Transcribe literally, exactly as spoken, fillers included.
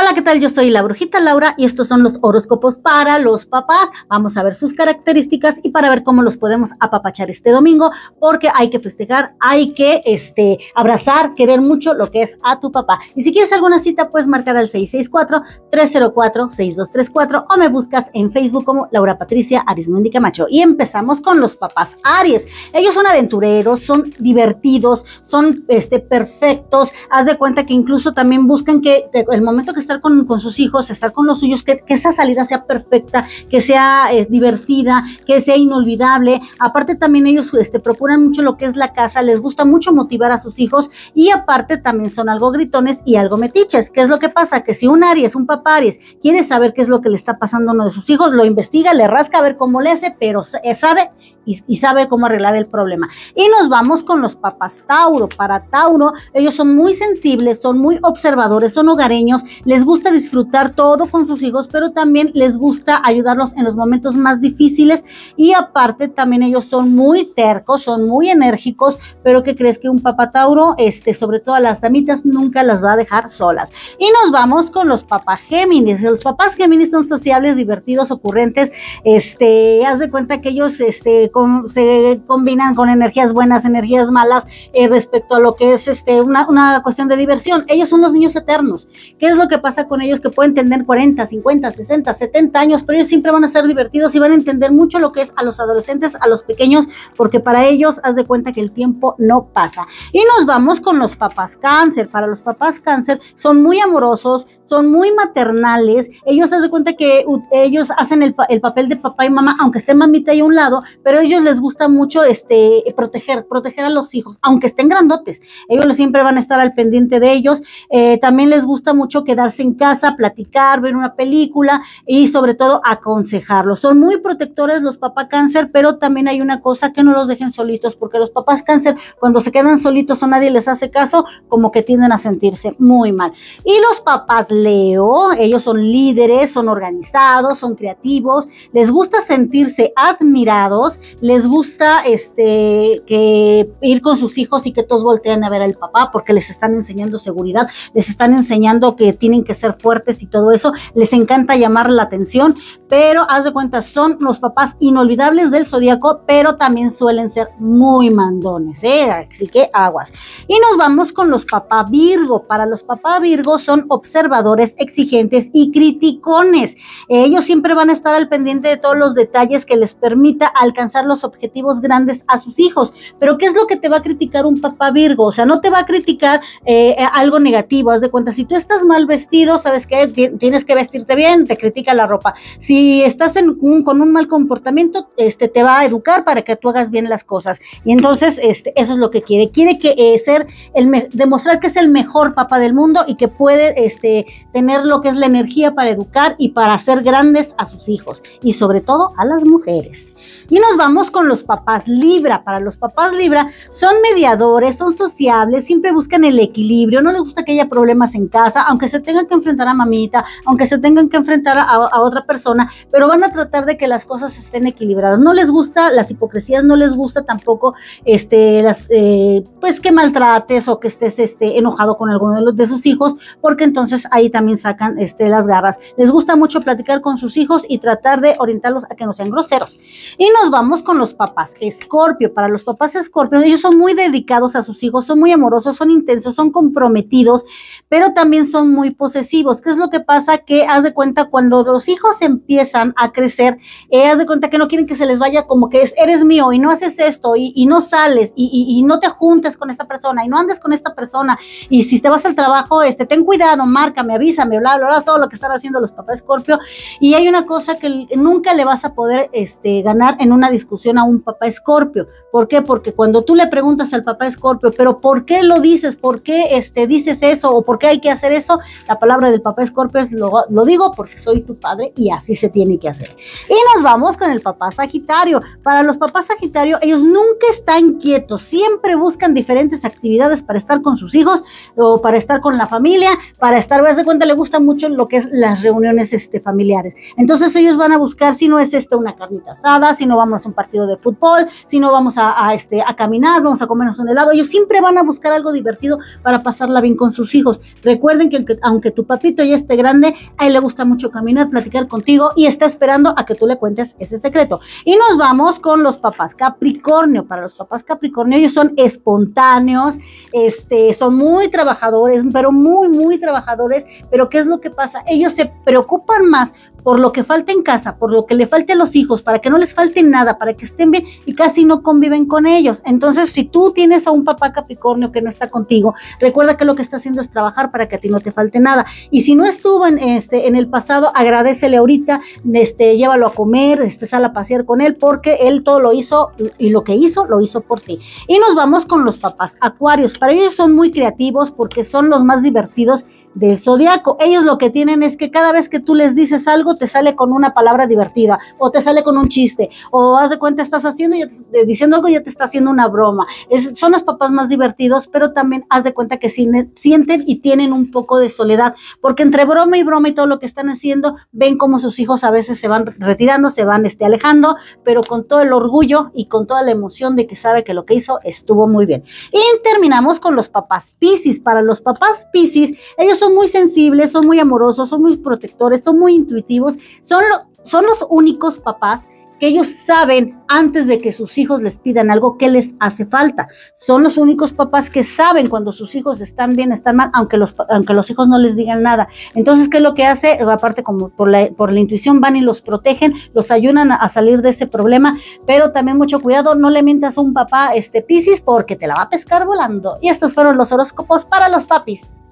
Hola, ¿qué tal? Yo soy la Brujita Laura y estos son los horóscopos para los papás. Vamos a ver sus características y para ver cómo los podemos apapachar este domingo, porque hay que festejar, hay que este, abrazar, querer mucho lo que es a tu papá. Y si quieres alguna cita, puedes marcar al seis seis cuatro, tres cero cuatro, seis dos tres cuatro o me buscas en Facebook como Laura Patricia Arismendi Camacho. Y empezamos con los papás Aries. Ellos son aventureros, son divertidos, son este, perfectos. Haz de cuenta que incluso también buscan que el momento que estar con, con sus hijos, estar con los suyos, que, que esa salida sea perfecta, que sea eh, divertida, que sea inolvidable. Aparte también ellos este, procuran mucho lo que es la casa, les gusta mucho motivar a sus hijos y aparte también son algo gritones y algo metiches. ¿Qué es lo que pasa? Que si un Aries, un papá Aries, quiere saber qué es lo que le está pasando a uno de sus hijos, lo investiga, le rasca a ver cómo le hace, pero sabe y, y sabe cómo arreglar el problema. Y nos vamos con los papás Tauro. Para Tauro, ellos son muy sensibles, son muy observadores, son hogareños, les gusta disfrutar todo con sus hijos, pero también les gusta ayudarlos en los momentos más difíciles y aparte también ellos son muy tercos, son muy enérgicos, pero ¿qué crees? Que un papá Tauro, este, sobre todo a las damitas, nunca las va a dejar solas. Y nos vamos con los papás Géminis. Los papás Géminis son sociables, divertidos, ocurrentes, este, haz de cuenta que ellos este, con, se combinan con energías buenas, energías malas, eh, respecto a lo que es este, una, una cuestión de diversión. Ellos son los niños eternos. ¿Qué es lo que pasa con ellos? Que pueden tener cuarenta, cincuenta, sesenta, setenta años, pero ellos siempre van a ser divertidos y van a entender mucho lo que es a los adolescentes, a los pequeños, porque para ellos, haz de cuenta que el tiempo no pasa. Y nos vamos con los papás Cáncer. Para los papás Cáncer son muy amorosos, son muy maternales, ellos se dan cuenta que uh, ellos hacen el, el papel de papá y mamá, aunque esté mamita ahí a un lado, pero a ellos les gusta mucho este, proteger, proteger a los hijos, aunque estén grandotes, ellos siempre van a estar al pendiente de ellos, eh, también les gusta mucho quedarse en casa, platicar, ver una película y sobre todo aconsejarlos. Son muy protectores los papás Cáncer, pero también hay una cosa, que no los dejen solitos, porque los papás Cáncer cuando se quedan solitos o nadie les hace caso, como que tienden a sentirse muy mal. Y los papás Leo, ellos son líderes, son organizados, son creativos, les gusta sentirse admirados, les gusta este, que ir con sus hijos y que todos volteen a ver al papá porque les están enseñando seguridad, les están enseñando que tienen que ser fuertes y todo eso, les encanta llamar la atención, pero haz de cuenta, son los papás inolvidables del zodiaco, pero también suelen ser muy mandones, ¿eh? Así que aguas. Y nos vamos con los papás Virgo. Para los papás Virgo son observadores, exigentes y criticones. Ellos siempre van a estar al pendiente de todos los detalles que les permita alcanzar los objetivos grandes a sus hijos. Pero ¿qué es lo que te va a criticar un papá Virgo? O sea, no te va a criticar eh, algo negativo. Haz de cuenta, si tú estás mal vestido, ¿sabes qué? Tienes que vestirte bien, te critica la ropa. Si estás en un, con un mal comportamiento, este, te va a educar para que tú hagas bien las cosas. Y entonces, este, eso es lo que quiere. Quiere que eh, ser el me- demostrar que es el mejor papá del mundo y que puede este, tener lo que es la energía para educar y para hacer grandes a sus hijos y sobre todo a las mujeres. Y nos vamos con los papás Libra. Para los papás Libra son mediadores, son sociables, siempre buscan el equilibrio, no les gusta que haya problemas en casa, aunque se tengan que enfrentar a mamita, aunque se tengan que enfrentar a, a otra persona, pero van a tratar de que las cosas estén equilibradas. No les gusta las hipocresías, no les gusta tampoco este, las, eh, pues que maltrates o que estés este, enojado con alguno de, los, de sus hijos, porque entonces ahí también sacan este, las garras. Les gusta mucho platicar con sus hijos y tratar de orientarlos a que no sean groseros. Y nos vamos con los papás Escorpio. Para los papás Escorpio, ellos son muy dedicados a sus hijos, son muy amorosos, son intensos, son comprometidos, pero también son muy posesivos. ¿Qué es lo que pasa? Que haz de cuenta, cuando los hijos empiezan a crecer, eh, haz de cuenta que no quieren que se les vaya como que es, eres mío y no haces esto y, y no sales y, y, y no te juntes con esta persona y no andes con esta persona y si te vas al trabajo, este, ten cuidado, márcame, avísame, bla, bla, bla, todo lo que están haciendo los papás Escorpio. Y hay una cosa que nunca le vas a poder este, ganar en una discusión a un papá Escorpio. ¿Por qué? Porque cuando tú le preguntas al papá Escorpio, pero ¿por qué lo dices? ¿Por qué este, dices eso? ¿O por qué hay que hacer eso? La palabra del papá Escorpio es lo, lo digo porque soy tu padre y así se tiene que hacer. Y nos vamos con el papá Sagitario. Para los papás Sagitario, ellos nunca están quietos, siempre buscan diferentes actividades para estar con sus hijos o para estar con la familia, para estar, de cuenta, le gusta mucho lo que es las reuniones este, familiares. Entonces ellos van a buscar, si no es esto una carnita asada, si no vamos a un partido de fútbol, si no vamos a, a, este, a caminar, vamos a comernos un helado. Ellos siempre van a buscar algo divertido para pasarla bien con sus hijos. Recuerden que aunque, aunque tu papito ya esté grande, a él le gusta mucho caminar, platicar contigo y está esperando a que tú le cuentes ese secreto. Y nos vamos con los papás Capricornio. Para los papás Capricornio, ellos son espontáneos, este, son muy trabajadores, pero muy, muy trabajadores. Pero ¿qué es lo que pasa? Ellos se preocupan más por lo que falta en casa, por lo que le falte a los hijos, para que no les falte nada, para que estén bien y casi no conviven con ellos. Entonces, si tú tienes a un papá Capricornio que no está contigo, recuerda que lo que está haciendo es trabajar para que a ti no te falte nada. Y si no estuvo en, este, en el pasado, agradécele ahorita, este, llévalo a comer, este, sal a pasear con él, porque él todo lo hizo y lo que hizo, lo hizo por ti. Y nos vamos con los papás Acuarios. Para ellos son muy creativos porque son los más divertidos del zodiaco. Ellos lo que tienen es que cada vez que tú les dices algo, te sale con una palabra divertida, o te sale con un chiste, o haz de cuenta estás haciendo, ya te, diciendo algo, ya te está haciendo una broma. Es, son los papás más divertidos, pero también haz de cuenta que sienten y tienen un poco de soledad, porque entre broma y broma y todo lo que están haciendo, ven como sus hijos a veces se van retirando, se van este, alejando, pero con todo el orgullo y con toda la emoción de que sabe que lo que hizo estuvo muy bien. Y terminamos con los papás Piscis. Para los papás Piscis, ellos son muy sensibles, son muy amorosos, son muy protectores, son muy intuitivos, son, lo, son los únicos papás que ellos saben antes de que sus hijos les pidan algo que les hace falta. Son los únicos papás que saben cuando sus hijos están bien, están mal, aunque los, aunque los hijos no les digan nada. Entonces, ¿qué es lo que hace? Aparte, como por la, por la intuición, van y los protegen, los ayudan a, a salir de ese problema, pero también mucho cuidado, no le mientas a un papá este, Piscis porque te la va a pescar volando. Y estos fueron los horóscopos para los papis.